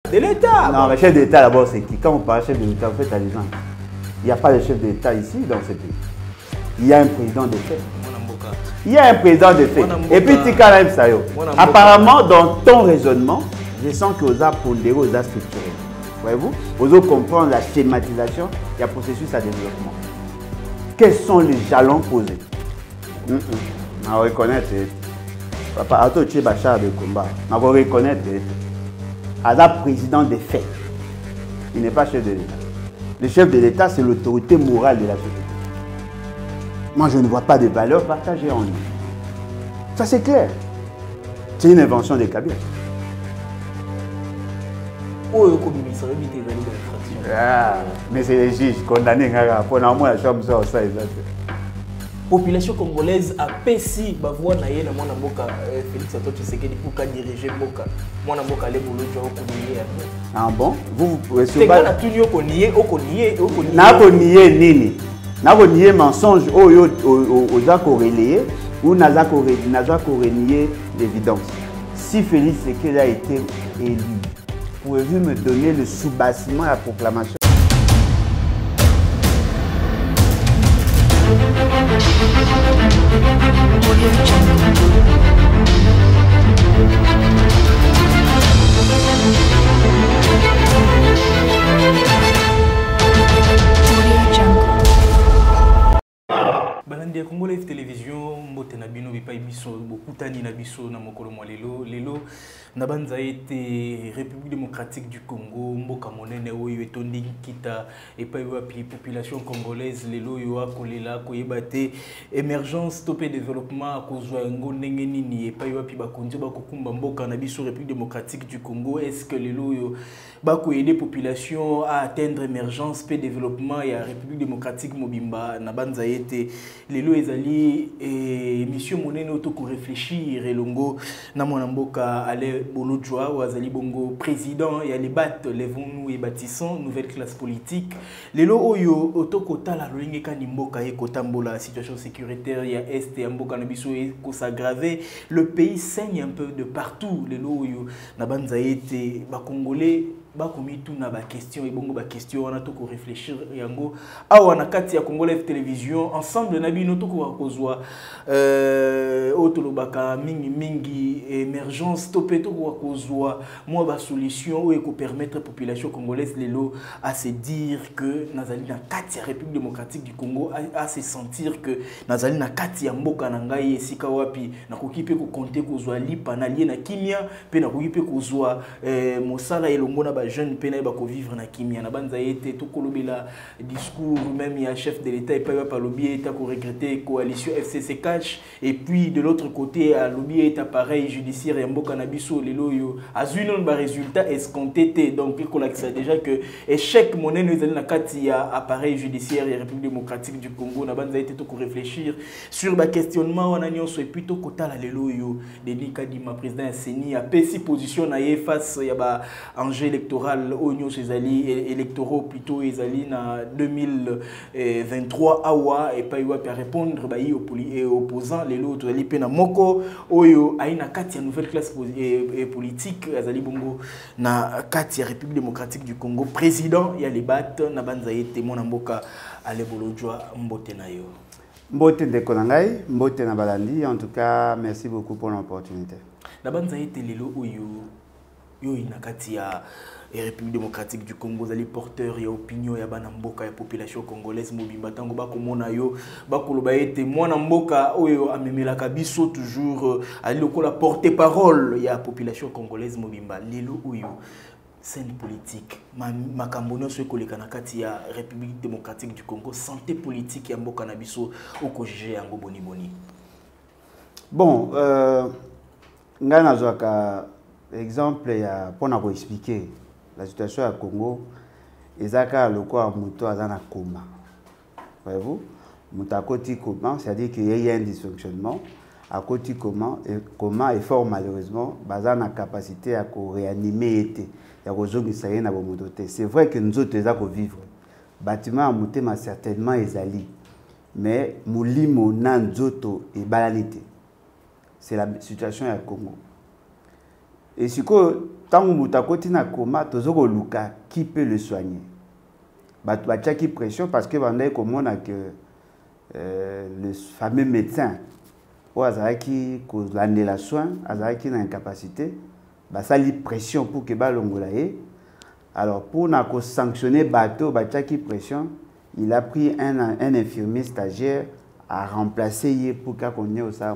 De l'État. Non, mais chef d'État d'abord, c'est qui? Quand on parle de chef de l'État, vous faites allusion. Il n'y a pas de chef d'État ici dans ce pays. Il y a un président de fait. Il y a un président de fait. Et puis, Tika Laim Sayo. Apparemment, dans ton raisonnement, je sens que vous avez pondéré, vous avez structuré. Voyez-vous? Vous avez compris la schématisation et le processus à développement. Quels sont les jalons posés? On va reconnaître. Papa, Ato Tché Bachar de combat. On va reconnaître. Ada président des faits. Il n'est pas chef de l'État. Le chef de l'État, c'est l'autorité morale de la société. Moi, je ne vois pas de valeur partagée en lui. Ça, c'est clair. C'est une invention des Kabyles. Mais c'est les juges condamnés pour la chambre ça. Population congolaise a pessi bavwa na ye na mwana mboka Félix Antoine Tshisekedi pour ka diriger mboka mwana mboka le bolo jo ko nier. Ah bon, vous c'est pas na tunyo ko nier na ko nier nini na ko nier mensonge oyo oza ko relayer ou naza ko renier l'évidence. Si Félix Tshisekedi a été élu, pouvez-vous me donner le soubassement à la proclamation? Balandi Congo Live Télévision, mbote na bino bipa biso bokutani na biso na mokolo mwa lelo na banza été République démocratique du Congo mboka monene oyo etondi kita epai wapi population congolaise lelo yo akolela koyebate émergence topé développement kozwa ngo ndenge nini epai wapi bakonzi bakokumba mboka na biso République démocratique du Congo. Est-ce que lelo yo bako aider population à atteindre émergence pe développement ya République démocratique mobimba na banza été lelo ezali mission monene auto ko réfléchir elongo na mwana mboka ale bolojwa wazali bongo président ya les bat levons-nous et bâtissons nouvelle classe politique lelo oyo auto kota la lolinge ka mboka e kotambola situation sécuritaire ya est ya mboka na biso e ko s'aggraver, le pays saigne un peu de partout lelo oyo na banza été ba congolais bakomi tuna ba question et bongo ba question on a tout ko réfléchir yango awa na kati ya Congo Live Télévision ensemble na bino to ko kozwa otolobaka mingi émergence topé to ko kozwa moi ba solution et ko permettre population congolaise lelo à se dire que nazali na kati ya République démocratique du Congo à se sentir que nazali na kati ya mboka na ngai esika wapi na kokipe ko compter kozwa lipa na lie na kimia pe na kokipe kozwa mosala elongo na jeune pena ba ko vivre na kimia na banza été to kolobela discours même il y a chef de l'état et pas par lobby état ko regretter coalition FCC cash et puis de l'autre côté à lobby est appareil judiciaire ya mboka na biso lelo yo azunon ba résultat escompté donc ko lakisa déjà que échec monene ezali na kati ya appareil judiciaire ya République démocratique du Congo na banza été to ko réfléchir sur ba questionnement wana nyonso et puis to kotala lelo yo Denis Kadima président ya CENI a pesi position na ye face ya ba enjeu électoral oignon chez Ali électoraux plutôt ezali na 2023 awa et pas à répondre ba yi opposant les autres ali pena moko oyo aina kati ya nouvelle classe politique azali bongo na kati ya République démocratique du Congo président ya libat na banza été mona mboka ale bolojwa mbote na yo mbote de konangai mbote na balandi. En tout cas merci beaucoup pour l'opportunité na banza été lelo oyo yo inakati ya République démocratique du Congo zali porteur ya opinion ya bana mboka ya population congolaise mobimba tango bakomona yo bakoloba ete mwana mboka oyo amemelaka biso toujours ali lokola porter parole ya population congolaise mobimba lelo oyo scène politique makambo nyonso ekoleka na kati ya République démocratique du Congo santé politique ya mboka na biso oko juger yango boni boni. Bon nga nazwaka exemple ya pona ko expliquer la situation à Congo ezaka loko a moto azana coma. Voyez-vous, muta koti coma, c'est-à-dire qu'il y a un dysfonctionnement à côté comment et fort malheureusement bazana capacité à réanimer été ya kozongi saye na bomodote. C'est vrai que nous autres ezako vivre bâtiment à motema certainement ezali mais mulimo na nzoto et balalite. C'est la situation à Congo. Et si tant que tu as continué à coma, tu as Luka qui peut le soigner. Tu as qui pression parce que le fameux médecin qui cause la soin, qui a une incapacité, ça lui pression pour que l'ongolaye. Alors pour sanctionner bateau, qui pression, il a pris un infirmier stagiaire à remplacer pour qu'on ait ça.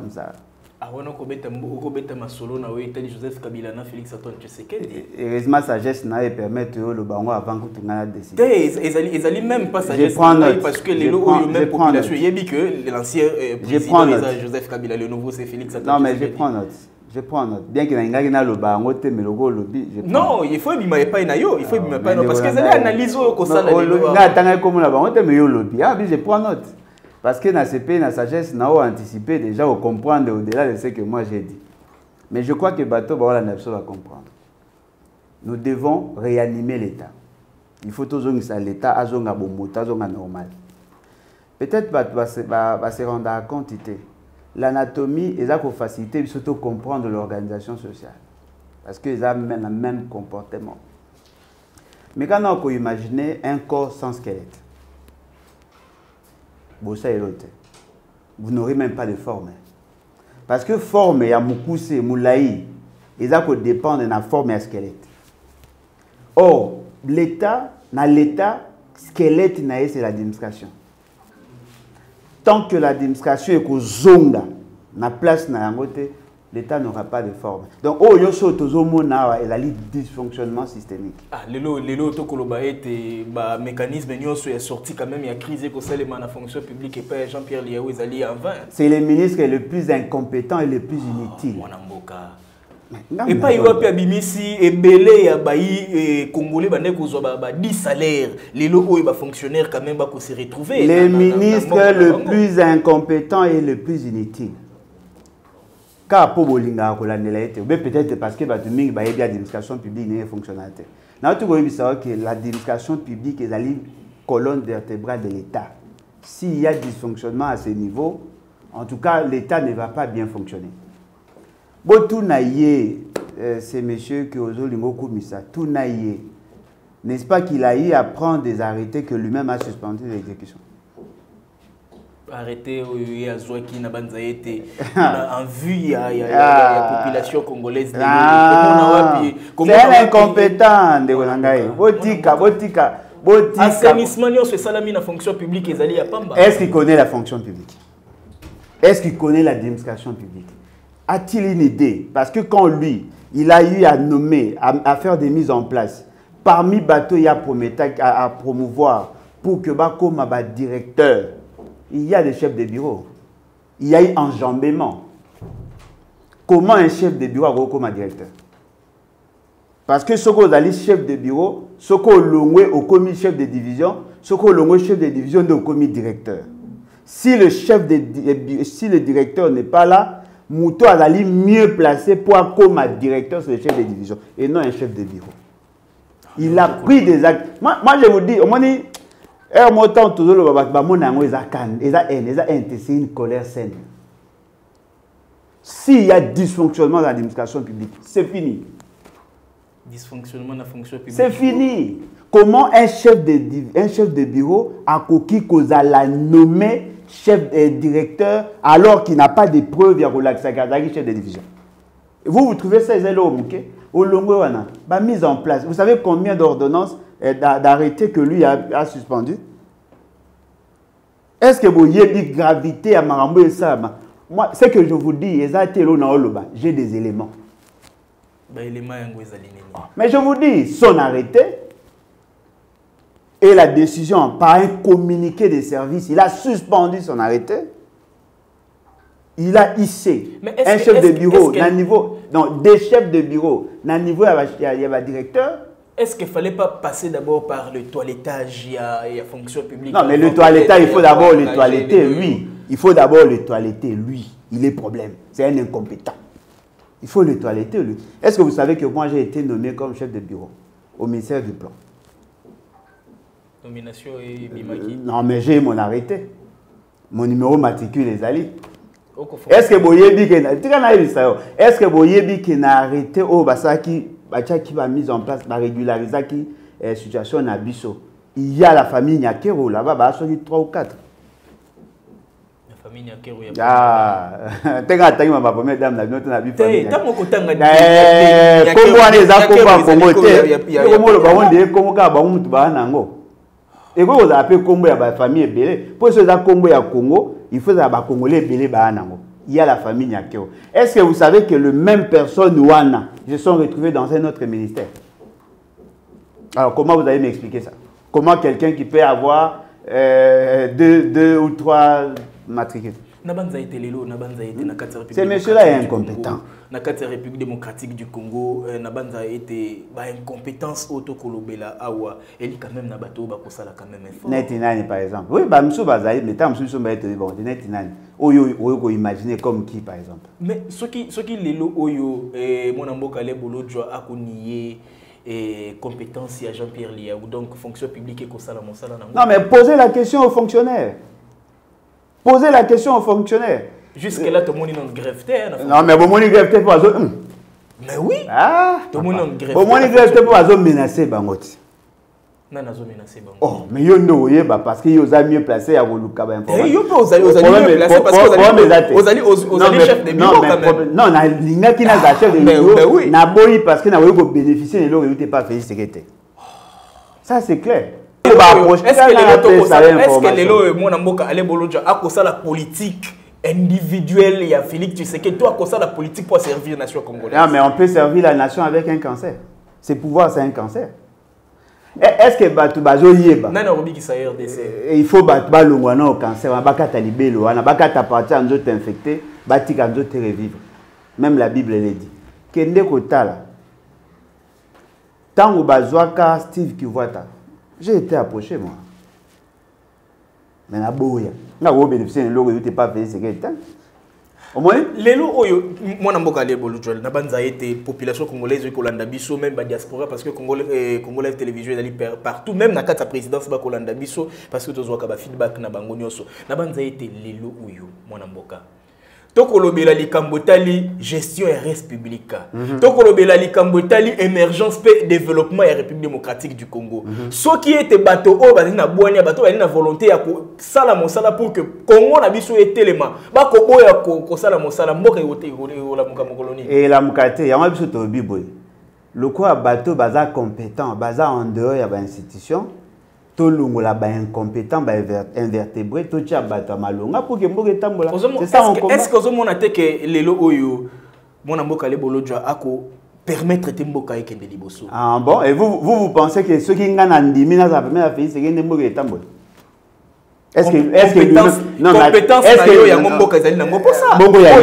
Joseph Kabila na Félix Antoine Tshisekedi. Heureusement, sagesse n'a permis de le bango avant que tu n'aies décidé. Ils allaient même pas sagesse parce que les lots même population. Il y a dit que l'ancien président Joseph Kabila, le nouveau c'est Félix Antoine. Non, mais je prends note. Je prends note. Bien qu'il y ait un bango, mais le lobby. Non, il faut qu'il pas nayo. Il faut qu'il pas parce que les analyses au ça. Je prends note. Parce que dans ce pays, dans la sagesse, nous avons anticipé déjà au comprendre au-delà de ce que moi j'ai dit. Mais je crois que Bateau va comprendre. Nous devons réanimer l'État. Il faut toujours que l'État a normal. Peut-être va se rendre compte que l'anatomie est pour faciliter surtout comprendre l'organisation sociale. Parce qu'ils ont le même comportement. Mais quand on peut imaginer un corps sans squelette, vous n'aurez même pas de forme. Parce que forme, il y a Moukousse, Moulaï, ils dépendent de la forme et de squelette. Or, l'État, squelette, c'est l'administration. Tant que l'administration est zonga, na place na l'État n'aura pas de forme. Donc, il y a un dysfonctionnement systémique. Les mécanismes sont sortis quand même, il y a crise que c'est la fonction publique et pas Jean-Pierre Liaou en vain. C'est le ministre le plus incompétent et le plus inutile. Et pas Iwapi Abimisi et Belé et Congolais ba 10 salaires. Les locaux et fonctionnaires quand même se retrouver. Le ministre le plus incompétent et le plus inutile. Peut-être parce que l'administration publique n'est fonctionnelle. L'administration publique est la colonne vertébrale de l'État. S'il y a dysfonctionnement à ce niveau, en tout cas, l'État ne va pas bien fonctionner. C'est monsieur qui n'est-ce pas qu'il a eu à prendre des arrêtés que lui-même a suspendu l'exécution? Arrêté en vue il y a la population congolaise. C'est un incompétent de Botika. Assainissement, c'est ça la fonction publique. Est-ce qu'il connaît la fonction publique? Est-ce qu'il connaît l'administration publique? A-t-il une idée? Parce que quand lui, il a eu à nommer, à faire des mises en place, parmi bateaux, il y a à promouvoir pour que comme directeur, il y a des chefs de bureau. Il y a eu enjambement. Comment un chef de bureau a comme directeur? Parce que ce qu'on a dit chef de bureau, ce qu'on a au commis chef de division, ce qu'on a chef de division au commis directeur. Si le directeur n'est pas là, Mouto a mieux placé pour comme directeur sur le chef de division et non un chef de bureau. Il a pris des actes. Moi je vous dis, c'est une colère saine. S'il y a dysfonctionnement dans l'administration publique, c'est fini. Dysfonctionnement de la fonction publique. C'est fini. Comment un chef de bureau a coquille qu'on a la nommé chef directeur alors qu'il n'a pas de preuves à chef de division? Vous trouvez ça, mise en place. Vous savez combien d'ordonnances d'arrêtés que lui a suspendu? Est-ce que vous avez dit gravité à Marambo et ça? Moi, ce que je vous dis, j'ai des éléments. Mais je vous dis, son arrêté et la décision par un communiqué des services, il a suspendu son arrêté. Il a hissé un chef de bureau, des chefs de bureau, il y a un directeur. Est-ce qu'il ne fallait pas passer d'abord par le toilettage et la fonction publique? Non, mais le toilettage, il faut d'abord le toiletter, lui. Il faut d'abord le toiletter, lui. Il est problème. C'est un incompétent. Il faut le toiletter, lui. Est-ce que vous savez que moi, j'ai été nommé comme chef de bureau au ministère du Plan? Nomination et Bimaki. Non, mais j'ai mon arrêté. Mon numéro matricule les alliés. Est-ce que boyebi que est-ce que boyebi que na arrêté au basaki qui va mise en place la régulariser qui situation na biso. Il y a la famille Nyakero là-bas, bah sur 3 ou 4. La famille Nyakero il y a tenga tangi ma première dame na notre na bi famille. Tango kotanga comme on les a combat Congo te. Comme le baron de comme ka ba mutu ba nango. Et quand vous appelez Congo ya ba famille belé, pour ceux za Congo ya Congo, il faut za ba congolais belé ba nango. Il y a la famille Nyakero. Est-ce que vous savez que le même personne Wana se sont retrouvés dans un autre ministère? Alors comment vous allez m'expliquer ça? Comment quelqu'un qui peut avoir 2 ou 3 matricules? Ces messieurs-là est incompétent. Dans la République démocratique du Congo, Nabanza été incompétence autocolobela awa et quand même nabato ba kosala quand même effort. Netinani par exemple. Oui, bah monsieur Bazaï, mais tant monsieur somba être bon, Netinani. Oyo imaginer comme qui par exemple. Mais ce qui lelo oyo mon amboka le bolo jo akonié et compétence à Jean-Pierre Liaou, donc fonction publique et kosala mosala nango. Non mais posez la question aux fonctionnaires. Posez la question aux fonctionnaires. Jusque-là, tout le monde est en grève. Non, mais bon, mon grève pour azon. Mais oui. Ah. Tout le monde est en grève. Bon, mon grève pour azon menacer Bangoti. Non, non, menacer Bangoti. Oh, mais yo ndo oye ba parce que yo za mieux placé à Voluka ba information. Yo peut aux allez mieux placé parce que aux allez chef de bureau quand même. Non, na linga qui na za chef de bureau. Na boyi parce que na yo ko bénéficier de l'eau était pas fait sécurité. Ça c'est clair. Est-ce que les lois mon amboka allez boloja a kosa la politique individuelle il y a Félix tu sais que toi kosa la politique pour servir la nation congolaise. Non mais on peut servir la nation avec un cancer. C'est pouvoir c'est un cancer. Est-ce que batu bazo yeba? Non non robi qui ça RDC. Il faut batu balongwana au cancer, baka talibelo, wana baka ta partie en autre infecté, batika en autre revivre. Même la Bible le dit. Kende kotala. Tango bazwaka Steve Kivuata. J'ai été approché, moi. Mais na boya. Na wo bénéficier de l'eau, il n'était pas payé, c'est quel temps. Au moins, les lots, moi, je suis Bolujol. Na banza été population congolaise, Kolanda Bisso, même la diaspora, parce que Congolais télévision est partout, même dans la présidence, Kolanda Bisso, parce que tu as feedback na bango nyoso. Na banza été les lots, moi, Namboka. Tokolobela likambotali gestion et res publica. Tokolobela likambotali émergence et développement et République démocratique du Congo. Ce qui était bateau o bazali na boania bateau bazali na volonté ya ko sala mosala pour que Congo na biso etelema ba ko boya ko sala mosala mboka yote la muka mokoloni. Et la mukate ya biso to biboy. Le quoi bateau baza compétent, baza en dehors ya ba institution. Tout le monde est incompétent, invertébré, tout le monde est malonga pour que mboka etambola. C'est ça on commence. Est-ce que vous avez que lelo oyo mona mboka le bolojo ako permettre te mboka ekende liboso? Ah bon, et vous pensez que ceux qui ngana ndimi na za première phase c'est que mboka etambola? Est-ce que non compétence na yo ya mboka ezali nango pour ça? Bongo ya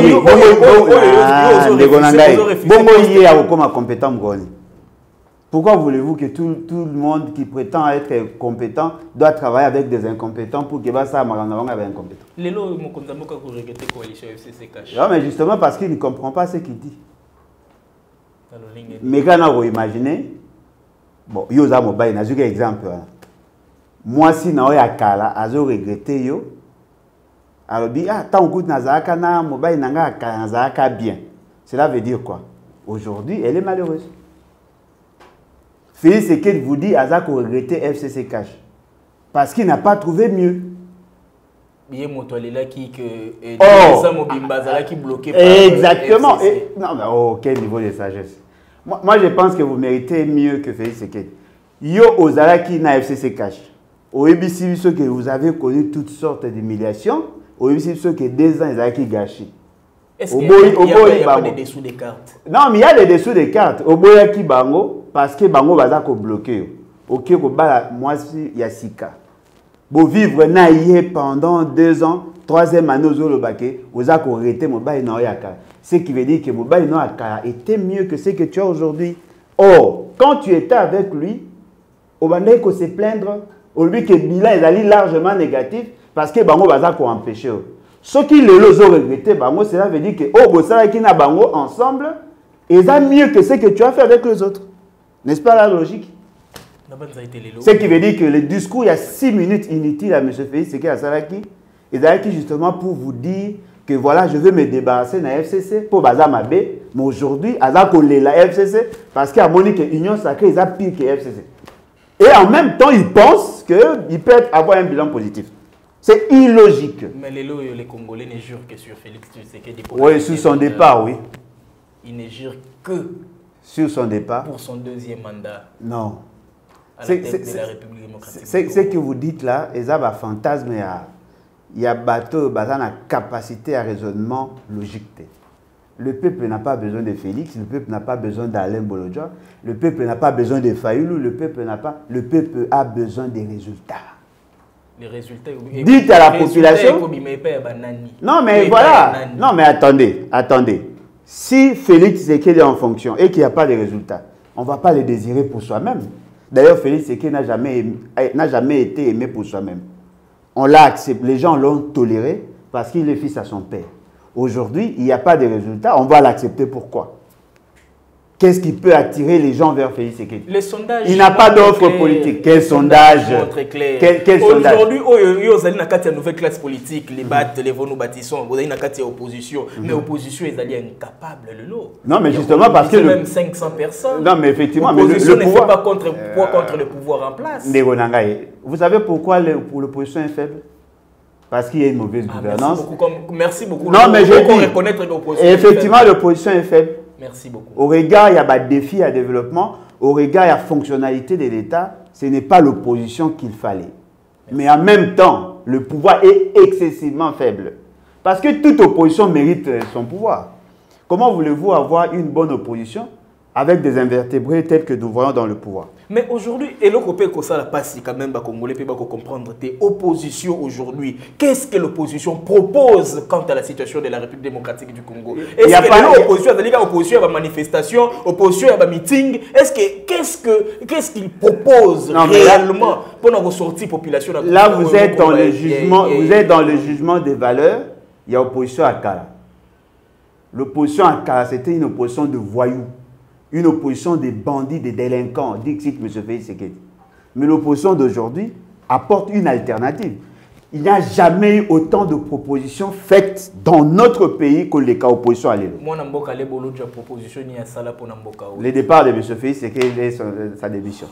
bongo ye ya koma compétent ngoni. Pourquoi voulez-vous que tout le monde qui prétend être compétent doit travailler avec des incompétents pour que ça marche avec incompétents? Non, mais justement parce qu'il ne comprend pas ce qu'il dit. Mais quand on imagine, bon, il y a un exemple. Moi, si je suis kala, je regrette yo. Alors, tant que nazaka na mobile nanga nazaka bien. Cela veut dire quoi? Aujourd'hui, elle est malheureuse. Félix Seked vous dit Azak regretter FCC Cash parce qu'il n'a pas trouvé mieux. Exactement. Non, mais quel niveau de sagesse. Moi, je pense que vous méritez mieux que Félix Seked. Yo Ozalaki na FCC Cash. Au ABC, que vous avez connu toutes sortes d'humiliations. Au ABC, que 2 ans, Azalaki gâchis. Est-ce qu'il y a des dessous des cartes? Non, mais il y a des dessous des cartes. Au Boyaki Bango. Parce que bango baza ko bloqué. OK ko bala mwasi ya sika. Bo vivre na yé pendant 2 ans, 3e année au Zolobake, oza ko rete mobile na yaka. Ce qui veut dire que mobile na yaka était mieux que ce que tu as aujourd'hui. Or, quand tu étais avec lui, au bandé ko se plaindre, au lui que bilan est allé largement négatif parce que bango baza ko empêcher. Ce qui les lozo regretter bango, cela veut dire que oh bosala ki na bango ensemble, et ça mieux que ce que tu as fait avec les autres. N'est-ce pas la logique? Ce qui veut dire que le discours, il y a 6 minutes inutiles à M. Félix Seked Salaki, et d'ailleurs justement pour vous dire que voilà, je veux me débarrasser de la FCC pour Bazama B, mais aujourd'hui, Azako la FCC, parce qu'il y a Monique Union Sacrée, ils ont pire que FCC. Et en même temps, ils pensent qu'ils peuvent avoir un bilan positif. C'est illogique. Mais les Congolais ne jurent que sur Félix Tshisekedi. Oui, sur son départ, oui. Ils ne jurent que sur son départ. Pour son deuxième mandat. Non. À la tête de la République démocratique. Ce que vous dites là, il y a un fantasme, il y a bateau, une capacité à raisonnement logique. Le peuple n'a pas besoin de Félix, le peuple n'a pas besoin d'Alain Bolodja, le peuple n'a pas besoin de Fayoulou, le peuple a besoin des résultats. Les résultats. Dites à la population. Non mais voilà. Non mais attendez. Si Félix Tshisekedi est en fonction et qu'il n'y a pas de résultats, on ne va pas le désirer pour soi-même. D'ailleurs, Félix Tshisekedi n'a jamais été aimé pour soi-même. On l'a accepté, les gens l'ont toléré parce qu'il est fils à son père. Aujourd'hui, il n'y a pas de résultats, on va l'accepter. Pourquoi? Qu'est-ce qui peut attirer les gens vers Félix Tshisekedi? Les sondages. Il n'a pas d'offre politique. Quel sondage? Quel sondage? Aujourd'hui, vous avez une nouvelle classe politique, les BAT, les Vono bâtissons, vous avez une opposition. Mais l'opposition, ils sont incapables. Non, mais justement parce que. Même 500 personnes. Non, mais effectivement. L'opposition ne fait pas contre le pouvoir en place. Vous savez pourquoi l'opposition est faible? Parce qu'il y a une mauvaise gouvernance. Merci beaucoup. Non, mais je dis. Reconnaître l'opposition. Effectivement, l'opposition est faible. Merci beaucoup. Au regard, il y a des défis à développement. Au regard, il y a fonctionnalité de l'État. Ce n'est pas l'opposition qu'il fallait. Merci. Mais en même temps, le pouvoir est excessivement faible. Parce que toute opposition mérite son pouvoir. Comment voulez-vous avoir une bonne opposition avec des invertébrés tels que nous voyons dans le pouvoir? Mais aujourd'hui, et l'Europe, ça passe quand même, Congolais peut comprendre tes oppositions aujourd'hui. Qu'est-ce que l'opposition propose quant à la situation de la République démocratique du Congo? Est-ce que l'opposition, c'est-à-dire l'opposition à la manifestation, opposition à la meeting, qu'est-ce qu'il propose réellement pour nous ressortir population? Là, vous êtes dans le jugement, vous êtes dans le jugement des valeurs. Il y a opposition à Kala. L'opposition à Kala, c'était une opposition de voyous. Une opposition des bandits, des délinquants, dit M. Félix Tshisekedi. Mais l'opposition d'aujourd'hui apporte une alternative. Il n'y a jamais eu autant de propositions faites dans notre pays que les cas opposition à l'élo. Le départ de M. Félix Tshisekedi est sa démission.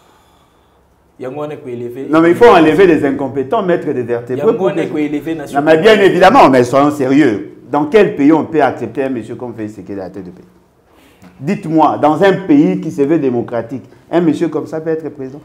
Non, mais il faut enlever les incompétents, mettre des vertébrés. Non, mais bien évidemment, mais soyons sérieux. Dans quel pays on peut accepter un monsieur comme Félix Tshisekedi à la tête de pays? Dites-moi, dans un pays qui se veut démocratique, un monsieur comme ça peut être président?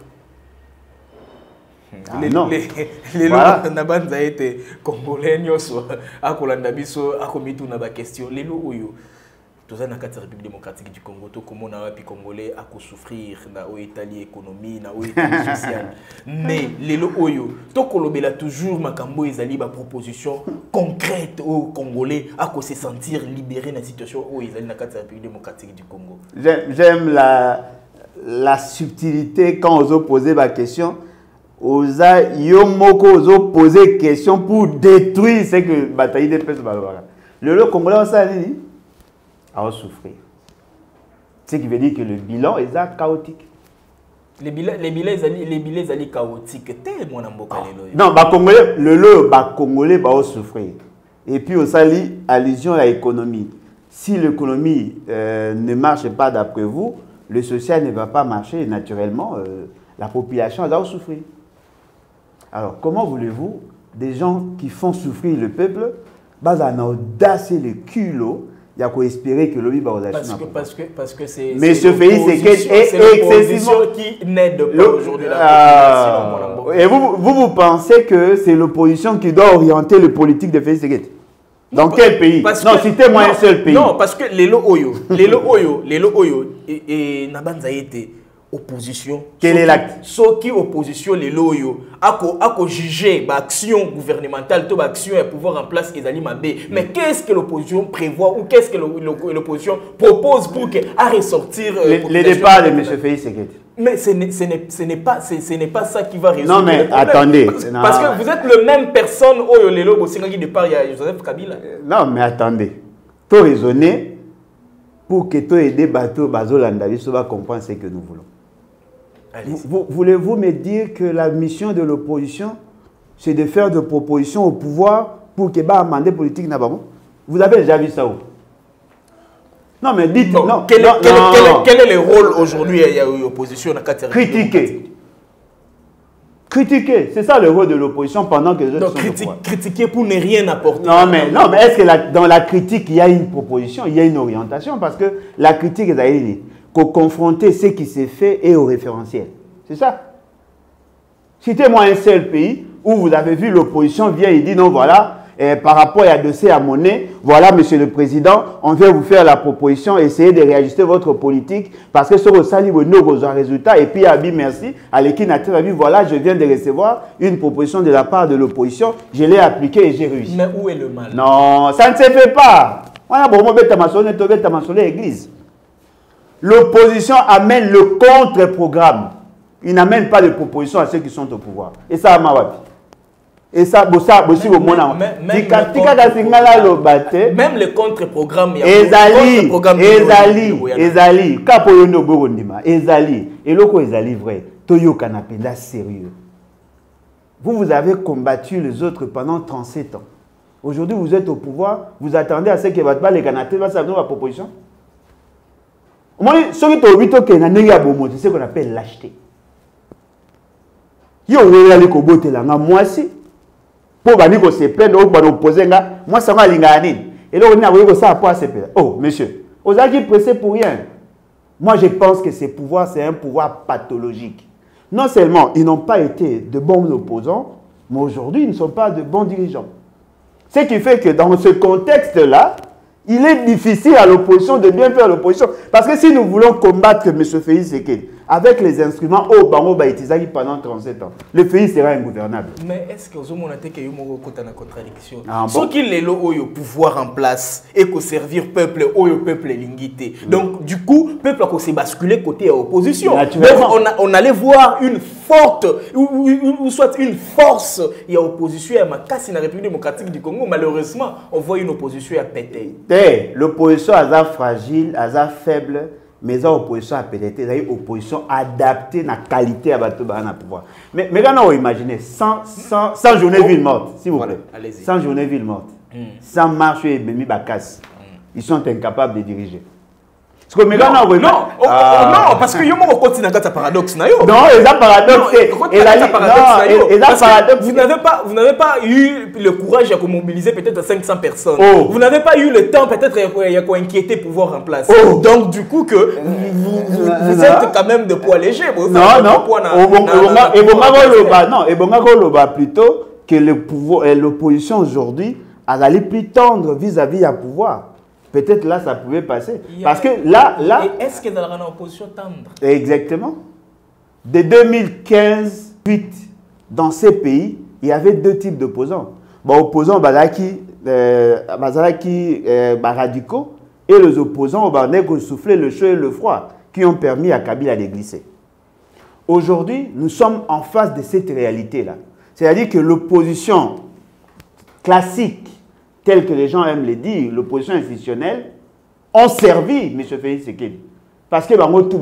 Non. Les lois n'abanza été congolais nyoso akolanda biso akomitu na ba question les lois oyo toza na kati République démocratique du Congo to comment na wapi congolais ako souffrir na o Italie économie na o Italie sociale mais les lois oyo to kolobela toujours makambo ezali ba proposition concrète aux Congolais ako se sentir libéré na situation o ezali na kati République démocratique du Congo. J'aime la subtilité quand on pose ma question. Oza yomoko ozo poser question pour détruire ce que bataille des peuples balbara. Le Congolais ça dit a souffrir. Ce qui veut dire que le bilan est chaotique. Les bilans sont chaotiques. Non, le Congolais va souffrir. Et puis, on s'allie allusion à l'économie. Si l'économie ne marche pas d'après vous, le social ne va pas marcher naturellement. La population va souffrir. Alors, comment voulez-vous, des gens qui font souffrir le peuple, en audace et le culot, il y a qu'à espérer que l'OMI va aux actions. Parce que c'est l'opposition qui n'aide pas aujourd'hui la population. Et vous pensez que c'est l'opposition qui doit orienter le politique de Félix Tshisekedi? Dans quel pays? Non, citez-moi un seul pays. Non, parce que les lots oyo, et Nabanza été opposition. Quel est l'acte? Ce qui opposition les loyaux a jugé l'action gouvernementale, toute action et pouvoir en place Ezali Mabé. Mais qu'est-ce que l'opposition prévoit ou qu'est-ce que l'opposition propose pour ressortir les départs de M. Félix Tshisekedi? Mais ce n'est pas ça qui va résoudre. Non, mais attendez. Parce que vous êtes le même personne au Lelo Bossingaki départ, il y a Joseph Kabila. Non, mais attendez. Pour raisonner, pour que tu aies des bateaux, Bazolandavi, va comprendre ce que nous voulons. Voulez-vous me dire que la mission de l'opposition, c'est de faire des propositions au pouvoir pour que bah mandat politique n'a pas. Vous avez déjà vu ça où? Non, mais dites non. Quel est le rôle aujourd'hui? Il y a eu opposition à critiquer. Critiquer, c'est ça le rôle de l'opposition pendant que les autres sont critiquer pour ne rien apporter. Non, mais est-ce que dans la critique, il y a une proposition, il y a une orientation? Parce que la critique, c'est qu'on confronter ce qui s'est fait et au référentiel. C'est ça. Citez-moi un seul pays où vous avez vu l'opposition vient et dit non, voilà, par rapport à dossier à monnaie, voilà, monsieur le président, on vient vous faire la proposition, essayez de réajuster votre politique, parce que ce que ça livre nos résultats, et puis Abi, merci, à l'équipe nationale, voilà, je viens de recevoir une proposition de la part de l'opposition, je l'ai appliquée et j'ai réussi. Mais où est le mal? Non, ça ne se fait pas. Voilà, bon, l'église. L'opposition amène le contre-programme. Il n'amène pas de proposition à ceux qui sont au pouvoir. Et ça, Mawapi. Et ça, aussi au monde. Même le contre-programme, il y a Ezali. Kapoyono Borondima. Ezali. Et loko Ezali vrai. Toyo Kanapenda sérieux. Vous avez combattu les autres pendant 37 ans. Aujourd'hui, vous êtes au pouvoir. Vous attendez à ce que votre balle les Canapé va s'amener à la proposition. Moi, ce qui est au 8 ans, c'est ce qu'on appelle l'acheter. Yo, vous allez koboter là, moi aussi. Pour que se plaindre, pour opposer, moi ça va l'ingani. Et là on a vu ça pour se plaindre. Oh monsieur, vous avez pressé pour rien. Moi je pense que ce pouvoir c'est un pouvoir pathologique. Non seulement ils n'ont pas été de bons opposants, mais aujourd'hui ils ne sont pas de bons dirigeants. Ce qui fait que dans ce contexte-là, il est difficile à l'opposition de bien faire l'opposition. Parce que si nous voulons combattre M. Félix Sekedi avec les instruments au Bango Baïtizaki pendant 37 ans, le pays sera ingouvernable. Mais est-ce que vous avez une contradiction? Ce qu'il est au pouvoir en place et qu'au servir peuple, au peuple lingité. Donc, du coup, le peuple a basculé côté opposition. Donc, on allait voir une forte, ou soit une force, il y a opposition à Makassi, la République démocratique du Congo. Malheureusement, on voit une opposition à péter. L'opposition est fragile, est faible. Mais l'opposition a pété, une opposition adaptée à la qualité à pouvoir. Mais quand on imagine, sans journée ville morte, s'il vous plaît, sans journée ville morte, sans marche et Bemi Bakas, ils sont incapables de diriger. Parce que non, parce que vous continue à un paradoxe. Non, c'est un paradoxe. Vous n'avez pas eu le courage de mobiliser peut-être 500 personnes. Vous n'avez pas eu le temps peut-être d'inquiéter le pouvoir en place. Donc du coup, vous êtes quand même de poids léger. Plutôt que l'opposition aujourd'hui a plus tendre vis-à-vis à pouvoir. Peut-être là, ça pouvait passer. Parce que là... Est-ce que dans la opposition tendre? Exactement. De 2015, dans ces pays, il y avait deux types d'opposants. Opposants radicaux et les opposants qui soufflaient le chaud et le froid, qui ont permis à Kabila de glisser. Aujourd'hui, nous sommes en face de cette réalité-là. C'est-à-dire que l'opposition classique, tel que les gens aiment le dire, l'opposition institutionnelle, ont servi M. Félix Sekedi. Parce que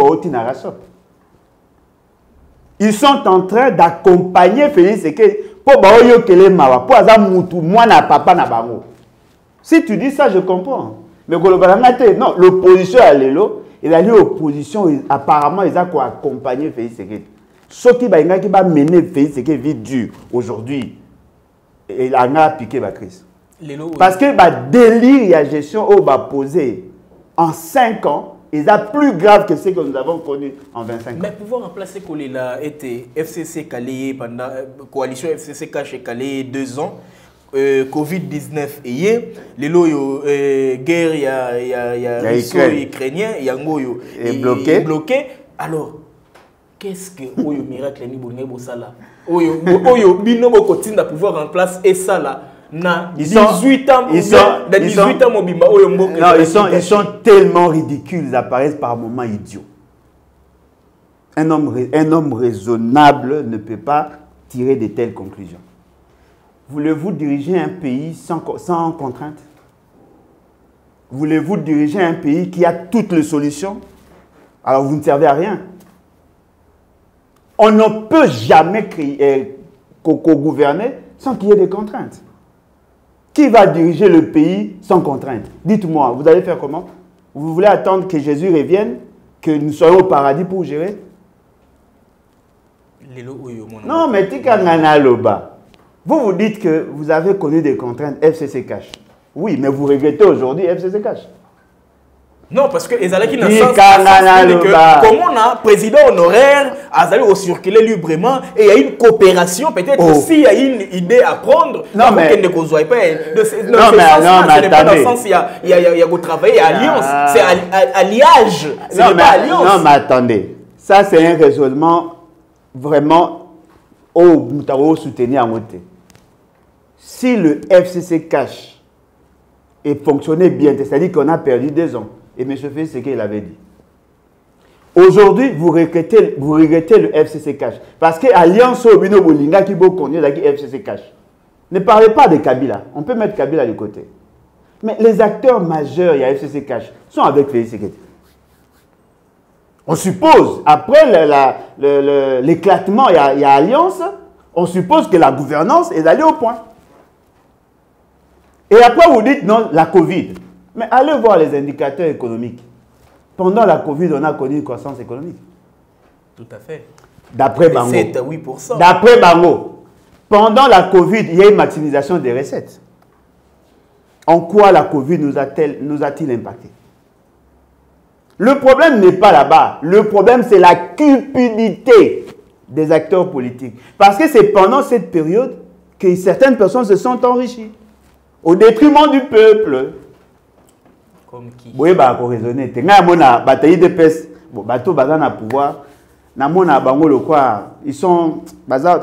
ils sont en train d'accompagner Félix Sekedi pour que si tu dis ça, je comprends. Mais non, l'opposition à l'élo, il a eu l'opposition, apparemment, ils ont accompagné Félix Sekedi. Ce qui va mener Félix Sekedi dur aujourd'hui, il a piqué la crise. Parce que le délire et la gestion posé en 5 ans est plus grave que ce que nous avons connu en 25 ans. Mais pouvoir remplacer Kolela était FCC Calais pendant coalition FCC caché Calais 2 ans. Covid-19 et les guerre il y a ukrainien il est bloqué. Alors qu'est-ce que le miracle ni bonne bosala oyo bino bokotinda pouvoir en place et ça là na 18 ans ils sont tellement ridicules, ils apparaissent par moments idiots. Un homme raisonnable ne peut pas tirer de telles conclusions. Voulez-vous diriger un pays sans contrainte? Voulez-vous diriger un pays qui a toutes les solutions? Alors vous ne servez à rien. On ne peut jamais gouverner sans qu'il y ait des contraintes. Qui va diriger le pays sans contrainte? Dites-moi, vous allez faire comment? Vous voulez attendre que Jésus revienne, que nous soyons au paradis pour gérer? Non, mais vous vous dites que vous avez connu des contraintes FCC Cash. Oui, mais vous regrettez aujourd'hui FCC Cash. Non, parce que Ezala qui n'a comment on a président honoraire, Azali au circuler librement et il y a une coopération, peut-être aussi il y a une idée à prendre. Non, mais ne pas dans le sens il y a travailler alliance, c'est alliage, c'est pas alliance. Non, mais attendez, ça c'est un raisonnement vraiment au soutenir en côté. Si le FCC Cash est fonctionné bien, c'est-à-dire qu'on a perdu 2 ans. Et M. Félix, c'est ce qu'il avait dit. Aujourd'hui, vous regrettez le FCC Cash. Parce que l'Alliance Obino Bolinga qui vous connaît la FCC Cash. Ne parlez pas de Kabila. On peut mettre Kabila de côté. Mais les acteurs majeurs, il y a FCC Cash, sont avec Félix Sekedi. On suppose, après l'éclatement, il y a Alliance, on suppose que la gouvernance est allée au point. Et après, vous dites non, la Covid. Mais allez voir les indicateurs économiques. Pendant la Covid, on a connu une croissance économique. Tout à fait. D'après Bango. 7 à 8%. D'après Bango. Pendant la Covid, il y a une maximisation des recettes. En quoi la Covid nous a-t-il impacté? Le problème n'est pas là-bas. Le problème, c'est la cupidité des acteurs politiques. Parce que c'est pendant cette période que certaines personnes se sont enrichies. Au détriment du peuple. Comme qui? Oui, bah, pour raisonner. Tenga bataille de peste. Bon, bateau bazar na pouvoir. Na mona bango le quoi. Ils sont bazar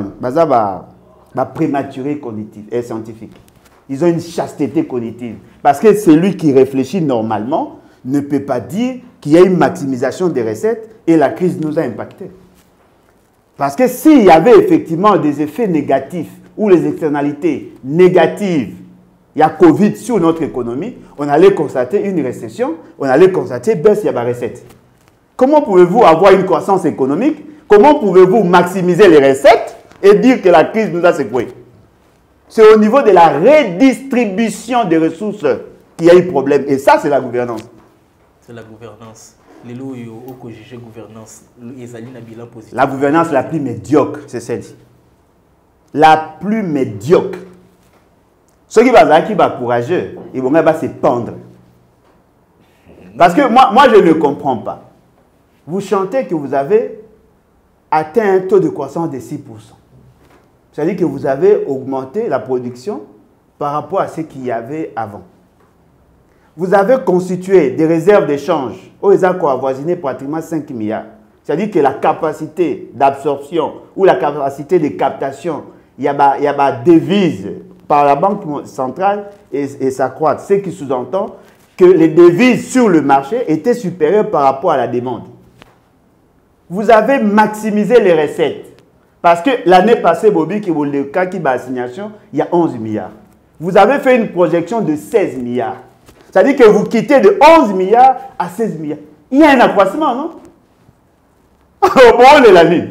prématurés cognitifs et scientifiques. Ils ont une chasteté cognitive. Parce que celui qui réfléchit normalement ne peut pas dire qu'il y a une maximisation des recettes et la crise nous a impactés. Parce que s'il y avait effectivement des effets négatifs ou les externalités négatives, il y a Covid sur notre économie, on allait constater une récession, on allait constater baisse de la recette. Comment pouvez-vous avoir une croissance économique? Comment pouvez-vous maximiser les recettes et dire que la crise nous a secoués? C'est au niveau de la redistribution des ressources qu'il y a eu problème. Et ça, c'est la gouvernance. C'est la gouvernance. Les lois au juge gouvernance, bilan positif. La gouvernance la plus médiocre, c'est celle-ci. La plus médiocre. Ceux qui sont courageux, ils vont se pendre. Parce que moi, je ne comprends pas. Vous chantez que vous avez atteint un taux de croissance de 6%. C'est-à-dire que vous avez augmenté la production par rapport à ce qu'il y avait avant. Vous avez constitué des réserves d'échange où ils ont avoisiné pratiquement 5 milliards. C'est-à-dire que la capacité d'absorption ou la capacité de captation, il y a des devises par la Banque centrale et ça croît. Ce qui sous-entend que les devises sur le marché étaient supérieures par rapport à la demande. Vous avez maximisé les recettes. Parce que l'année passée, Bobby, le cas qui va assignation, il y a 11 milliards. Vous avez fait une projection de 16 milliards. C'est-à-dire que vous quittez de 11 milliards à 16 milliards. Il y a un accroissement, non? Au moment de l'année.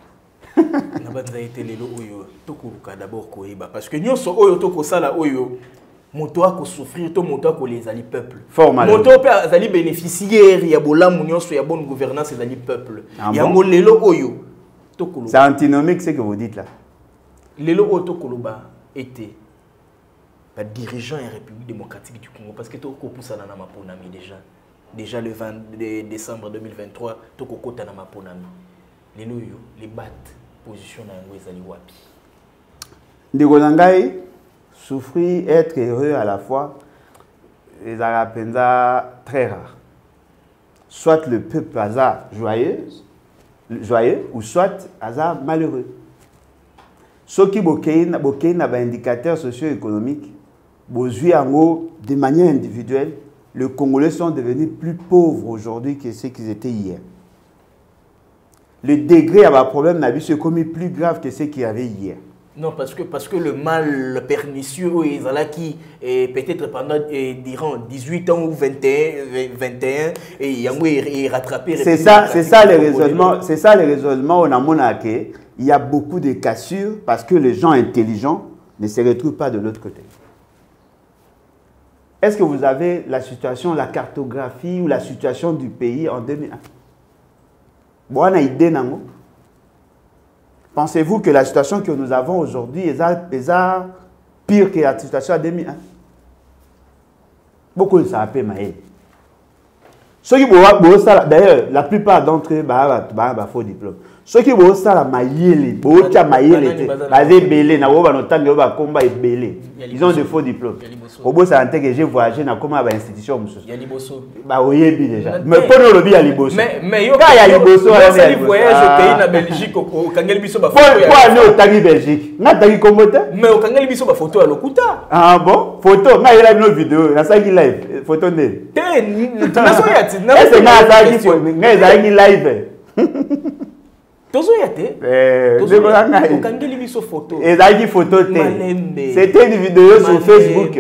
Parce que nous sommes moto a souffrir, to moto a les ali peuple. Moto a ali bénéficiaire, ya bolam nyonso ya bonne gouvernance les ali peuple. Ya ngolelo oyo. C'est antinomique ce que vous dites là. Lelo oto koloba était le dirigeant de la République démocratique du Congo parce que tu as na maponami déjà le 20 décembre 2023 tu as na maponami. Lelo yo les bat position na ngo ezali wapi. Ndeko nangai souffrir être heureux à la fois les arapenza très rare. Soit le peuple hasard joyeux ou soit hasard malheureux. Ceux qui bokei na ba indicateurs socio-économiques de manière individuelle, les Congolais sont devenus plus pauvres aujourd'hui que ce qu'ils étaient hier. Le degré à ma problème n'a vu se commis plus grave que ce qu'il y avait hier. Non, parce que le mal pernicieux, qui peut-être pendant durant 18 ans ou 21, et il rattrapé. C'est ça le raisonnement. On a monarqué. Il y a beaucoup de cassures parce que les gens intelligents ne se retrouvent pas de l'autre côté. est-ce que vous avez la situation, la cartographie ou la situation du pays en 2001? Bon, on a idée, non? Pensez-vous que la situation que nous avons aujourd'hui est pire que la situation en 2001? Beaucoup de ça a fait maïe. Ceux qui d'ailleurs, la plupart d'entre eux ont faux diplôme. Ceux qui ont ça, ils ont de faux diplômes. Au bout, ça que j'ai voyagé dans comment institution. Mais pour nous, il y a Liboso. Mais il y a Liboso. Il voyage au pays en Belgique. Pourquoi aller au Tangi Belgique? Mais au Kangel Biso, photo à l'Okuta. Ah bon? Photo, il y a une vidéo. Il y a une live. Photo de. C'est live. C'était une vidéo sur Facebook.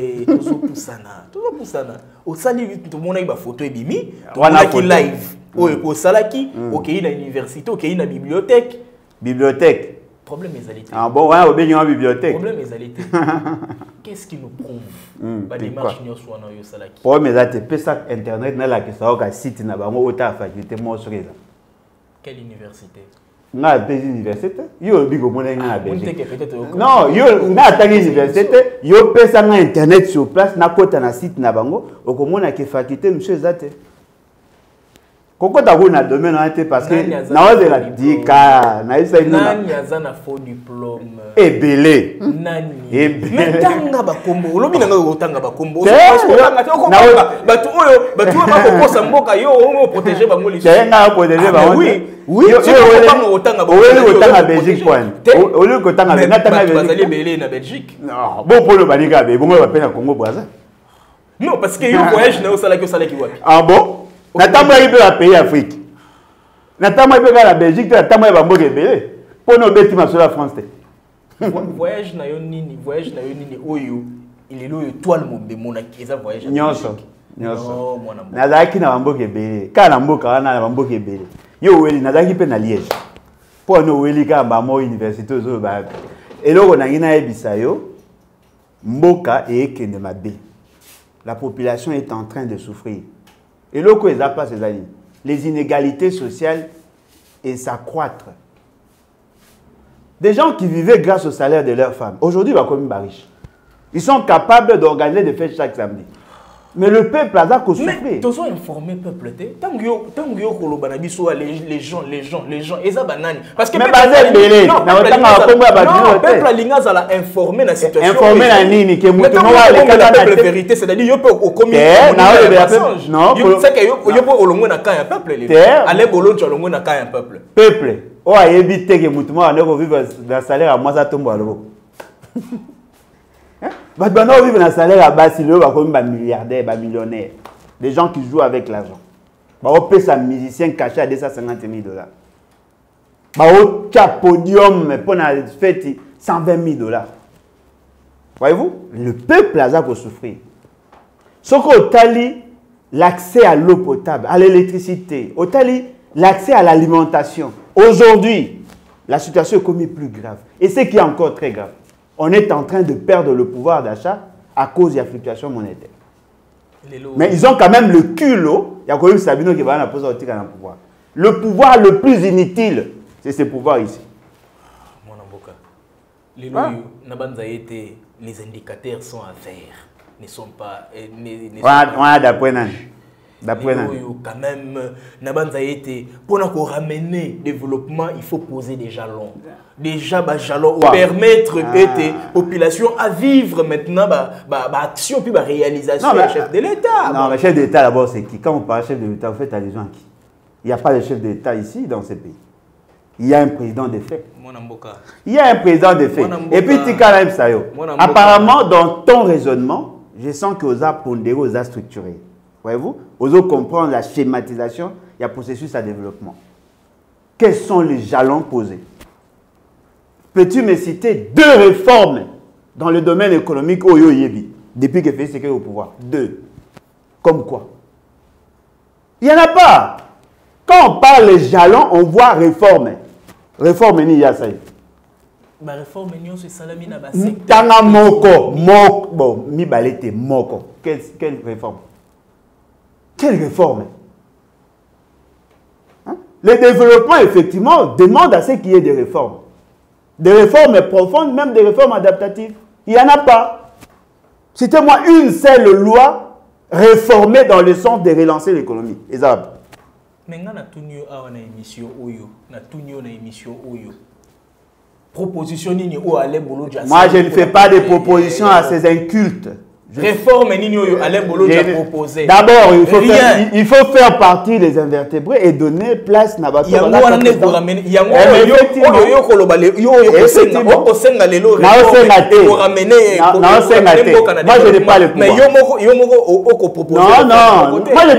Bibliothèque. Problème égalité. Ah bon, ouais, on est en bibliothèque. Problème égalité. Qu'est-ce qui nous prouve? Problème égalité. Ça internet na la que ça au site na bango ota faculté mo sur ça. Quelle université? Na des universités. Yo bigo mo na Belgique. Non, yo na ta université, yo pesa na internet sur place na kota na site na bango, okomona ke faculté monsieur Zate. Pourquoi tu as un domaine parce que na de la dika na isa nani azana faux diplôme ebele nani mais tanga ba kombo lobi na ngo tanga ba kombo batu oyo ba ko mboka yo o protéger ba ngoli tanga protéger ba oui tu peux pas otanga Belgique point au lieu que tanga na tanga Belgique na Belgique non bon pour le banika be bon ba pena Congo Brazza non parce que yo voyage na osala ki wapi ah bon Natama ibe la pays Afrique. Natama ibe la Belgique, natama ibe mboke belé. Pour nous bêtis ma sur la France. Voyage na yo nini oyo il est loyo toile mombe monaki eza voyage. Nyonso. Nazaki na mboke belé. Ka na mboka wana na mboke belé. Yo weli nazaki pe na Liège. Pour nous weli ka ba mo université zo ba. Eloko na ngina ebisa yo mboka e ekende mabe. La population est en train de souffrir. Et là, les inégalités sociales et s'accroître. Des gens qui vivaient grâce au salaire de leurs femmes, aujourd'hui, ils vont comme riches. Ils sont capables d'organiser des fêtes chaque samedi. Mais le peuple a souffert. Mais tu as informé le peuple. Tant que les gens, et ça banane. Parce que le peuple a l'ingas à la informer la situation. Informer la nini que la vérité, c'est-à-dire qu'il peut au comité. Non, c'est que il peut au long na un peuple. Allez bolo tu long na un peuple. Peuple. Oh a évité que mutumo ne vivre dans salaire à moi ça tombe à l'eau. Bah, on vit dans un salaire à bas, il y a milliardaires, millionnaires. Des gens qui jouent avec l'argent. Bah, on paie sa musicien caché à 250 000 $. Bah, on a podium pour la fête 120 000 $. Voyez-vous, le peuple a souffert. Ce qu'on tali l'accès à l'eau potable, à l'électricité, on tali l'accès à l'alimentation. Aujourd'hui, la situation est commis plus grave. Et ce qui est encore très grave. On est en train de perdre le pouvoir d'achat à cause de la fluctuation monétaire. Mais ils ont quand même le culot. Il y a quand même Sabino qui va poser au pouvoir. Le pouvoir le plus inutile, c'est ce pouvoir ici. Les indicateurs sont à vert, ne sont pas. D'après quand même, pour ramener le développement, il faut poser des jalons. Déjà, jalons permettre la population à vivre maintenant, action puis réalisation du chef de l'État. Non, le chef de l'État d'abord, c'est qui? Quand on parle de chef de l'État, vous faites allusion à qui? Il n'y a pas de chef de l'État ici dans ce pays. Il y a un président de fait. Il y a un président de fait. Et puis, Tika Sayo. Apparemment, dans ton raisonnement, je sens que vous avez pondéré, vous avez structuré. Voyez-vous, vous allez comprendre la schématisation, il y a processus à développement. Quels sont les jalons posés? Peux-tu me citer 2 réformes dans le domaine économique au Yoyebi depuis que fait ce au pouvoir? 2. Comme quoi? Il n'y en a pas. Quand on parle des jalons, on voit réforme. Réforme ni yasaï. Ma réforme est sur salami na Tanga moko, bon, mi balete moko. Quelle réforme? Quelle réforme? Hein? Le développement, effectivement, demande à ce qu'il y ait des réformes. Des réformes profondes, même des réformes adaptatives. Il n'y en a pas. C'était moi une seule loi réformée dans le sens de relancer l'économie. Les Arabes. Mais on a tout mieux à une émission Oyo. On a tout mieux à une émission Oyo. Proposition nini ou Alain Bolo Dia. Moi, je ne fais pas de propositions à ces incultes. Réforme nini ou Alain Bolo Dia proposé. D'abord, il faut faire partie des invertébrés et donner place à Nabato. Moi, je n'ai pas le pouvoir. Non, moi, je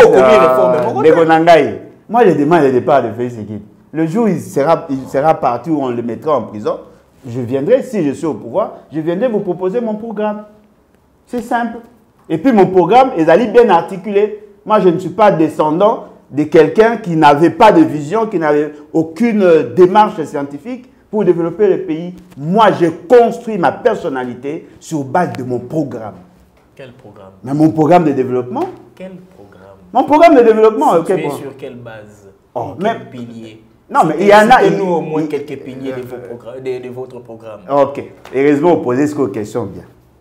demande moi, je demande le départ de Félix Tshisekedi. Le jour où il sera parti, où on le mettra en prison, je viendrai, si je suis au pouvoir, je viendrai vous proposer mon programme. C'est simple. Et puis mon programme est bien articulé. Moi, je ne suis pas descendant de quelqu'un qui n'avait pas de vision, qui n'avait aucune démarche scientifique pour développer le pays. Moi, j'ai construit ma personnalité sur base de mon programme. Quel programme? Mais mon programme de développement. Quel programme? Mon programme de développement. Sur quelle base? Quel pilier? Non, mais il y en a. Nous au moins quelques piliers de votre programme. Ok. Heureusement, vous posez cette question bien.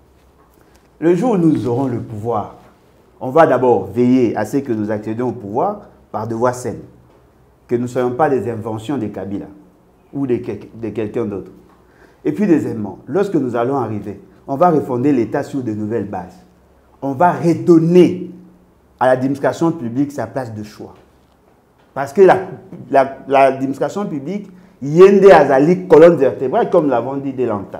Le jour où nous aurons le pouvoir, on va d'abord veiller à ce que nous accédions au pouvoir par de voies saines. Que nous ne soyons pas des inventions de Kabila ou de quelqu'un d'autre. Et puis, deuxièmement, lorsque nous allons arriver, on va refonder l'État sur de nouvelles bases. On va redonner à l'administration publique sa place de choix. Parce que l'administration publique, il y a une colonne vertébrale, comme l'avons dit dès longtemps.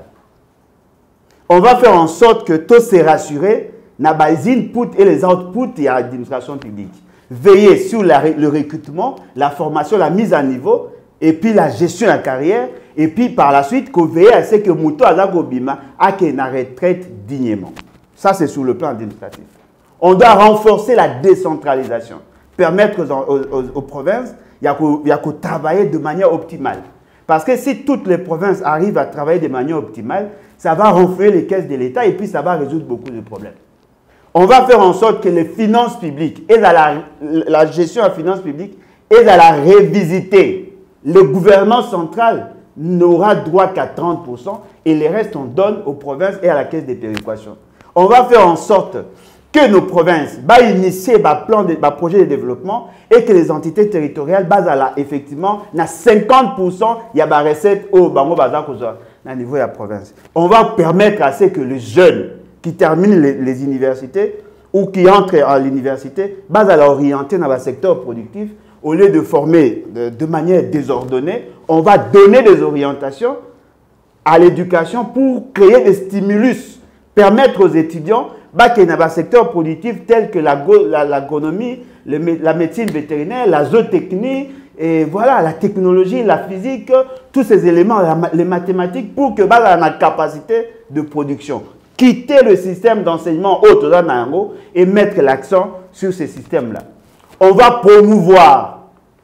On va faire en sorte que tout s'est rassuré, les inputs et les outputs de l'administration publique. Veiller sur le recrutement, la formation, la mise à niveau, et puis la gestion de la carrière, et puis par la suite, qu'on veille à ce que Mouto Azagobima a une retraite dignement. Ça, c'est sur le plan administratif. On doit renforcer la décentralisation, permettre aux provinces, il y a qu'à travailler de manière optimale. Parce que si toutes les provinces arrivent à travailler de manière optimale, ça va renflouer les caisses de l'État et puis ça va résoudre beaucoup de problèmes. On va faire en sorte que les finances publiques et la gestion des finances publiques aident à la revisiter. Le gouvernement central n'aura droit qu'à 30% et le reste on donne aux provinces et à la caisse des péréquations. On va faire en sorte que nos provinces initier un projet de développement et que les entités territoriales basent effectivement na 50% il y a des recettes au bango bazar au niveau de la province. On va permettre à ce que les jeunes qui terminent les universités ou qui entrent à l'université basent à l'orienter dans le secteur productif au lieu de former de manière désordonnée. On va donner des orientations à l'éducation pour créer des stimulus, permettre aux étudiants qu'il y a un secteur productif tel que l'agronomie, la médecine vétérinaire, la zootechnie, et voilà, la technologie, la physique, tous ces éléments, les mathématiques, pour que y ait la capacité de production. Quitter le système d'enseignement haut et mettre l'accent sur ces systèmes-là. On va promouvoir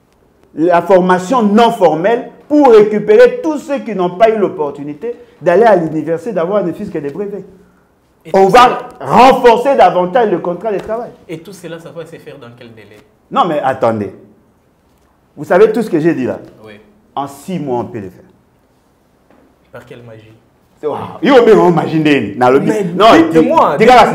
la formation non formelle pour récupérer tous ceux qui n'ont pas eu l'opportunité d'aller à l'université, d'avoir ne fût-ce que des brevets. On va renforcer davantage le contrat de travail. Et tout cela, ça va se faire dans quel délai? Non, mais attendez. Vous savez tout ce que j'ai dit là? Oui. En 6 mois, on peut le faire. Par quelle magie? Il faut bien imaginer. Non, dites-moi.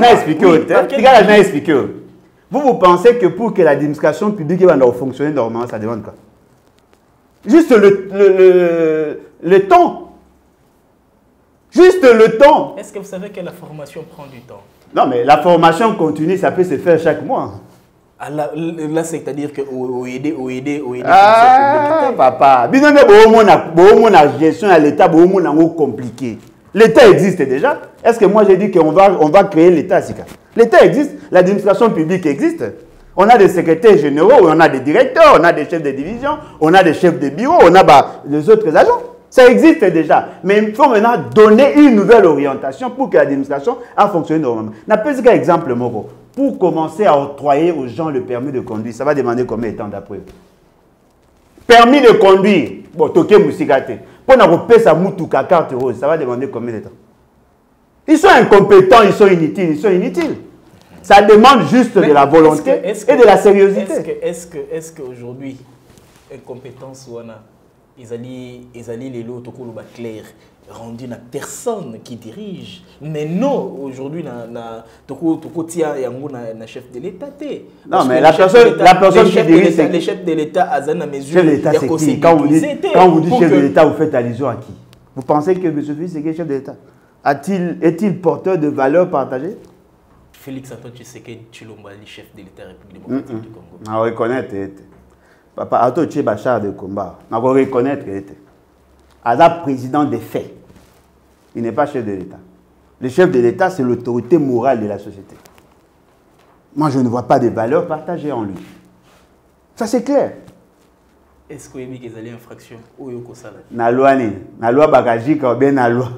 Vous pensez que pour que l'administration publique va fonctionner normalement, ça demande quoi? Juste le temps. Juste le temps. Est-ce que vous savez que la formation prend du temps? Non, mais la formation continue, ça peut se faire chaque mois. Ah, là, c'est-à-dire que aider. Ah, papa. Mais non, mais la gestion à l'État, c'est compliqué. L'État existe déjà. Est-ce que moi j'ai dit qu'on va créer l'État? L'État existe, l'administration publique existe. On a des secrétaires généraux, on a des directeurs, on a des chefs de division, on a des chefs de bureau, on a les autres agents. Ça existe déjà. Mais il faut maintenant donner une nouvelle orientation pour que l'administration a fonctionné normalement. N'a pas qu'un exemple, Moko. Pour commencer à octroyer aux gens le permis de conduire, ça va demander combien de temps d'après? Permis de conduire. Bon, toke musikate. Pour na repesa mutuka carte rose, ça va demander combien de temps? Ils sont incompétents, ils sont inutiles. Ça demande juste de la volonté et de la sérieuxité. Est-ce qu'aujourd'hui, incompétence ou ils allaient les lots clair rendu na personne qui dirige. Mais non, aujourd'hui na chef de l'État. Non, mais la personne qui dirige, c'est les chefs de l'État à la mesure. Chef de l'État, c'est qui? Quand vous dites chef de l'État, vous faites allusion à qui? Vous pensez que M. Félix c'est chef de l'État? Est-il porteur de valeurs partagées? Félix Antoine Tshisekedi Tshilombo, le chef de l'État République démocratique du Congo. On reconnaître. Papa Ato Tché Bachar de combat. On reconnaître. Aza président des faits. Il n'est pas chef de l'État. Le chef de l'État, c'est l'autorité morale de la société. Moi, je ne vois pas de valeurs partagées en lui. Ça, c'est clair. Est-ce que vous avez des infractions ou na loi ni na loi bagajika ou bien na loi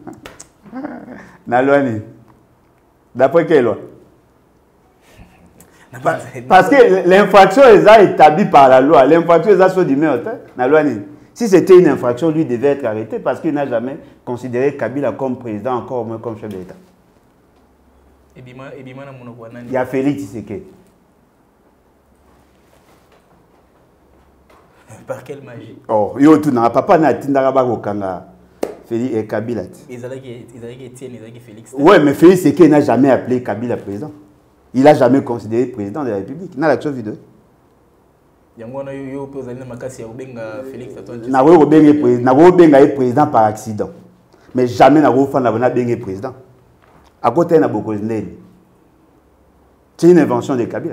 na loi ni d'après quelle loi? Parce que l'infraction est établie par la loi. L'infraction est sur du meurtre. Na loi ni. Si c'était une infraction, lui devait être arrêté parce qu'il n'a jamais considéré Kabila comme président, encore moins comme chef de l'État. Il y a Félix Tshisekedi. Par quelle magie? Oh, yo tout na papa na tindara ko kanga Félix et Kabila. Ils allaient Félix. Ouais, mais Félix Tshisekedi n'a jamais appelé Kabila président. Il n'a jamais considéré président de la République. Il n'a l'action vidéo. N'a président par accident. Mais jamais n'a pas président. À côté, n'a beaucoup de. C'est une invention de Kabila.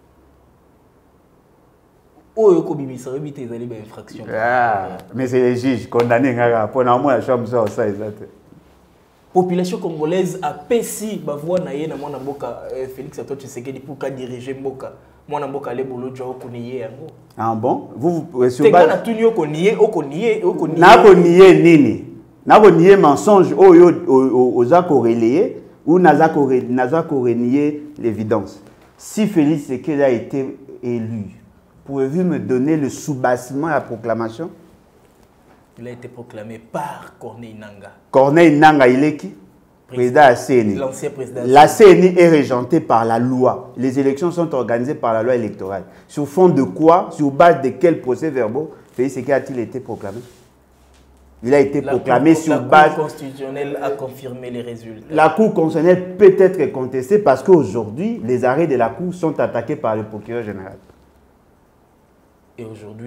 Mais c'est les juges condamnés pour la chambre ça exact. Population congolaise a pessi bavwa na ye na mwana mboka Félix Antoine Tshisekedi pour diriger mboka. Mwana mboka le bolo jo ko nié yango. Ah bon? Vous sur base na tuni ko nié na ko nié nini? Na ko nié mensonge aux accords relayés ou naza ko renier l'évidence. Si Félix Tshisekedi a été élu, pouvez-vous me donner le soubassement à la proclamation? Il a été proclamé par Corneille Nangaa. Corneille Nangaa, il est qui? Président de la CNI. L'ancien président. La CNI est régentée par la loi. Les élections sont organisées par la loi électorale. Sur fond de quoi? Sur base de quels procès-verbaux Félix Tshisekedi a-t-il été proclamé? Il a été proclamé sur base... La Cour constitutionnelle a confirmé les résultats. La Cour constitutionnelle peut être contestée parce qu'aujourd'hui, les arrêts de la Cour sont attaqués par le procureur général. Et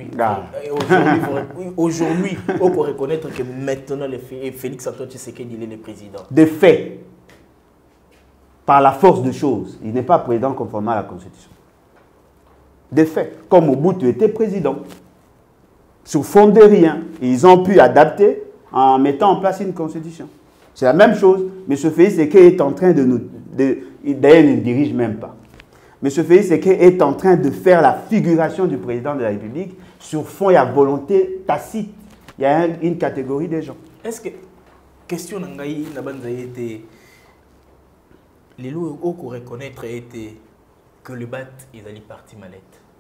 aujourd'hui, on peut reconnaître que maintenant, Félix Antoine Tshisekedi, il est le président. De fait, par la force des choses, il n'est pas président conformément à la Constitution. De fait, comme Mobutu était président, sur fond de rien, ils ont pu adapter en mettant en place une Constitution. C'est la même chose. M. Félix Tshisekedi est en train de nous... D'ailleurs, il ne dirige même pas. M. Félix Tshisekedi est en train de faire la figuration du président de la République. Sur fond, il y a volonté tacite. Il y a une catégorie de gens. Est-ce que, question Nangaï, été les lois qu'on reconnaître était que le BAT, ils allaient partir mallette.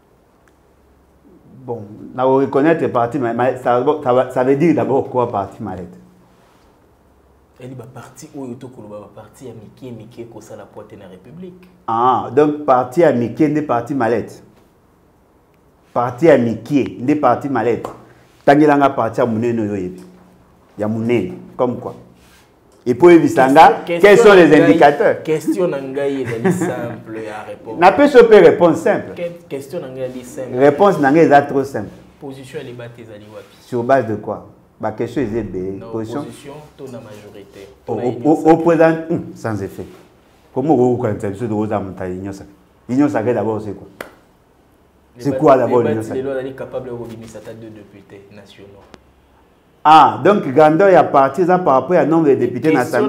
Bon, reconnaître parti mallette, ça veut dire d'abord quoi parti mallette? Elle est parti où il parti à Mickey comme ça la pointe de la République. Ah, donc parti à Mickey n'est parti mallette. Parti à Mickey n'est parti mallette. Tangilanga parti à Mounene Yoyebi. Il y a Mounene, comme quoi. Et pour Evisanga, quels sont les indicateurs? Question Nangaï est simple à répondre. N'a pas de réponse simple. Question Nangaï est simple. Réponse Nangaï est trop simple. Position elle est battée Zaliwapi. Sur base de quoi? La question est position, ton la majorité. Au président, sans effet. Comment vous connaissez de Rosa Montagne? L'Union sacrée d'abord, c'est quoi? C'est quoi d'abord l'Union sacrée? Les lois sont capables de revenir à deux députés nationaux. Ah, donc Gandor est parti par rapport au nombre de députés nationaux.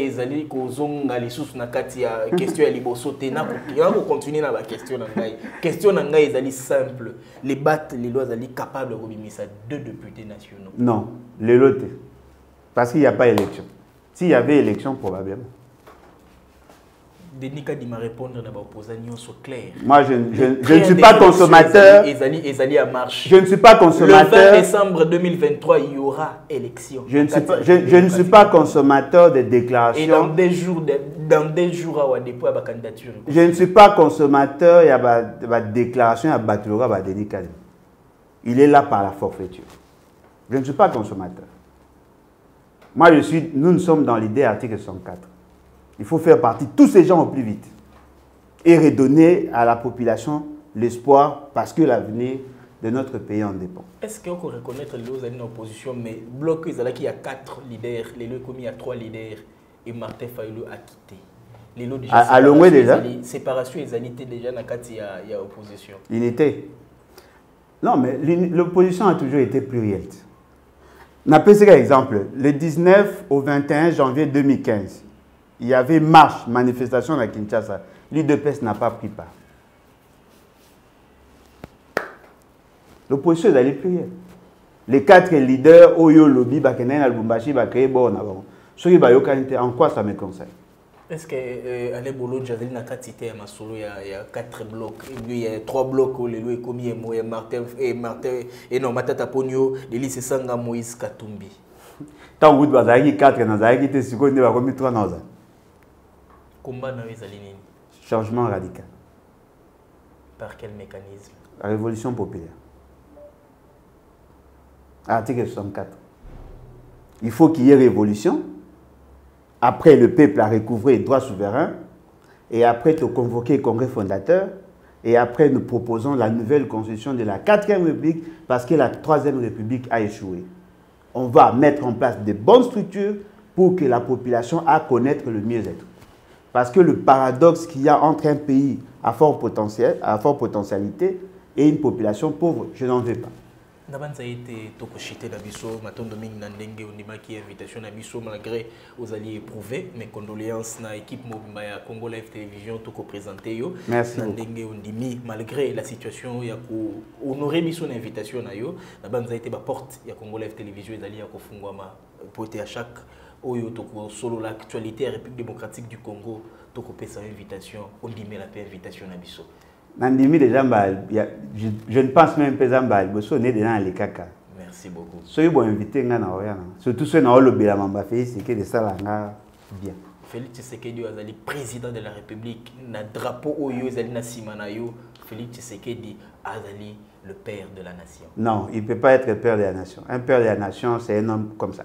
Question est libosoté. On continue dans la question. Question est simple. Les BAT, les lois sont capables de revenir à deux députés nationaux. Non, les lots. Parce qu'il n'y a pas d'élection. S'il y avait élection, probablement. Denis Kadi m'a répondu dans l'opposant clair. Moi, je ne suis pas consommateur. Je ne suis pas consommateur. Le 20 décembre 2023, il y aura élection. Je ne suis pas consommateur des déclarations. Et dans des jours, à dépôt à candidature. Je ne suis pas consommateur, il y a des déclarations à Batulora à Denis Kadi. Il est là par la forfaiture. Je ne suis pas consommateur. Moi, nous sommes dans l'idée article 104. Il faut faire partie de tous ces gens au plus vite et redonner à la population l'espoir parce que l'avenir de notre pays en dépend. Est-ce qu'on peut reconnaître les autres années d'opposition, mais bloc, il y a 4 leaders, les deux commis, il y a 3 leaders et Martin Fayulu a quitté. Les lots déjà. À Longwe déjà. Séparation et unité déjà dans il y a opposition. L'unité. Non, mais l'opposition a toujours été plurielle. On a pris un exemple. Le 19 au 21 janvier 2015. Il y avait marche, manifestation à Kinshasa. L'UDPS n'a pas pris part. L'opposition est allée plus. Les 4 leaders, Oyo, Lobby, Bakenen, Albumbashi, Bakeye, Bon, en quoi ça me conseille? Est-ce qu'Alain Bolo, Jazeli n'a pas cité à Masolo, il y a 4 blocs. Il y a 3 blocs, les lois commis, il y a Martin, et non, Matata Pogno, Delis Sanga, Moïse Katumbi. Tant que vous avez 4, vous avez 3 ans. Combat dans les alignés. Changement radical. Par quel mécanisme? La révolution populaire. Article 64. Il faut qu'il y ait révolution. Après, le peuple a recouvré les droits souverains. Et après, tu as convoqué le congrès fondateur. Et après, nous proposons la nouvelle constitution de la 4e République parce que la 3e République a échoué. On va mettre en place de bonnes structures pour que la population a à connaître le mieux-être. Parce que le paradoxe qu'il y a entre un pays à fort potentialité et une population pauvre, je n'en veux pas. Nabanza été tokoshité na biso matondo mingi na ndenge ondimaki invitation na biso malgré aux alliés éprouvés mes condoléances na équipe mobimba ya Congo Live Télévision toko présenter yo merci na ndenge ondimi malgré la situation ya ko honorer biso na invitation na yo nabanza été ba porte ya Congo Live Télévision ezali ya kofungwama pote à chaque oyo toko solo l'actualité à République démocratique du Congo toko pesa invitation ondimé la invitation na biso. Nandimi déjà, je ne pense même pas que je suis déjà dans les caca. Merci beaucoup. Soyez bon invité, surtout ceux qui ont le Bélamamba Félix, c'est que ça bien. Félix Tshisekedi est président de la République, na drapeau Oyo Zali na Simanayo, Félix Tshisekedi est le père de la nation. Non, il ne peut pas être le père de la nation. Un père de la nation, c'est un homme comme ça.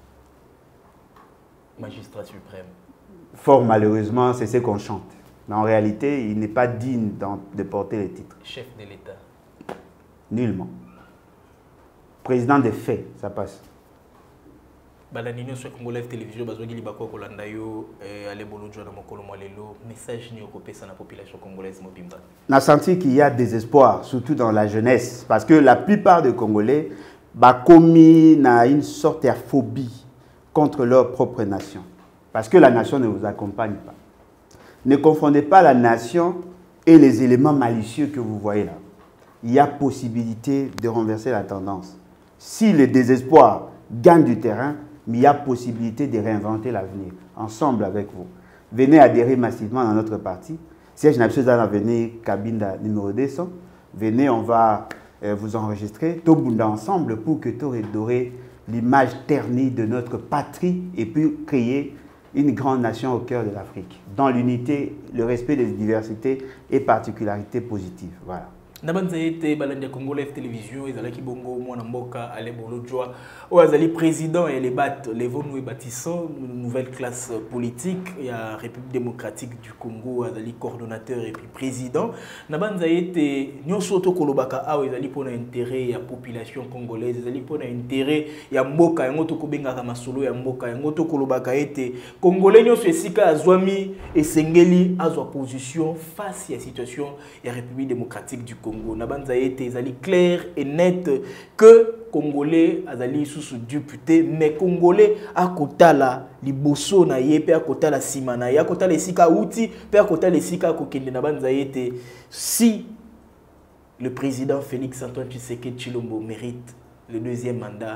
Magistrat suprême. Fort malheureusement, c'est ce qu'on chante. Mais en réalité, il n'est pas digne de porter le titre. Chef de l'État. Nullement. Président des faits, ça passe. Balanino sur Congo Live Télévision, bazongi libako kolanda yo ale bolodjo na mokolo mwalelo message ni okopesa na population congolaise mobimba. On a senti qu'il y a des espoirs, surtout dans la jeunesse, parce que la plupart des Congolais commis une sorte de phobie contre leur propre nation, parce que la nation ne vous accompagne pas. Ne confondez pas la nation et les éléments malicieux que vous voyez là. Il y a possibilité de renverser la tendance. Si le désespoir gagne du terrain, mais il y a possibilité de réinventer l'avenir, ensemble avec vous. Venez adhérer massivement dans notre parti. Si je n'ai pas venir cabine numéro 200, venez, on va vous enregistrer, tout le monde ensemble pour que tout redorer l'image ternie de notre patrie et puis créer une grande nation au cœur de l'Afrique, dans l'unité, le respect des diversités et particularités positives. Voilà. Nabanza été balande Congo Live Télévision, ezalaki bongo mwana mboka ale bolodjoa o azali président et les vonu bâtissant une nouvelle classe politique et la République démocratique du Congo azali coordonnateur et puis président. Nabanza été nyonso to kolobaka awa ezali pona intérêt ya population congolaise, ezali pona intérêt ya mboka yango to kobengaka masolo ya mboka yango to kolobaka ete congolais nyonso esika azwami esengeli azwa position face à situation ya République démocratique du Congo. Nabanza été ezali clair et net que Congolais azali sous député mais Congolais à kotala liboso na ye pe à kotala simana ya kotala esika outi pe à kotala esika kokende nabanza été si le président Félix Antoine Tshisekedi Tshilombo mérite le 2e mandat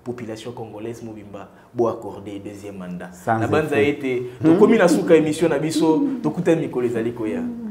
population congolaise mobimba bo accorder deuxième mandat na banza été to komi na suka émission na biso to kuta mikolo ezali koya